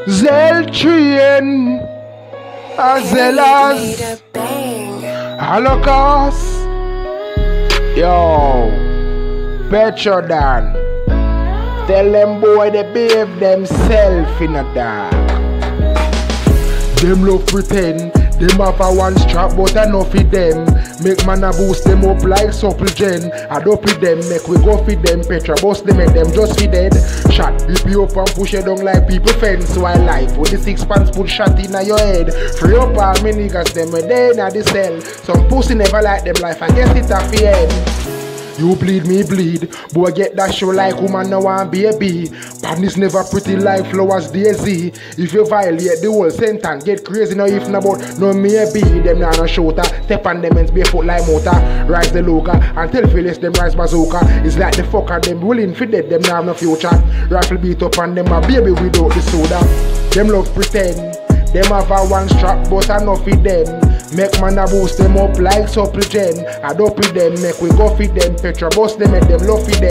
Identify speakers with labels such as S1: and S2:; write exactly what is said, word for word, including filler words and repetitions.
S1: Zeltrian, as well as Holocaust. Yo, Petrodan. Tell them boy they behave themselves in a dark. Them love pretend, them have a one strap but enough of them. Make man a boost them up like supple gen. Adopt with them, make we go feed them. Petra bust them, make them just feed dead. Shot, rip you up and push it down like people fence. While life with the six pants put shot in your head. Free up all me niggas, them a day in the cell. Some pussy never like them life, I guess it a fear. You bleed, me bleed. Boy get that show like woman no want baby. Badness never pretty like flowers daisy. If you violate the whole sentence, get crazy now if not about no maybe. Them now no shooter, step on them and barefoot like motor. Rise the loca and tell Phyllis them rise bazooka. It's like the fucker them willing for dead, them now have no future. Rifle beat up on them a baby without the soda. Them love pretend. Them have a one strap but enough of them. Make man a boost them up like supple gen. Adopt with them, make we go feed them. Petra bust them, make them love feed them.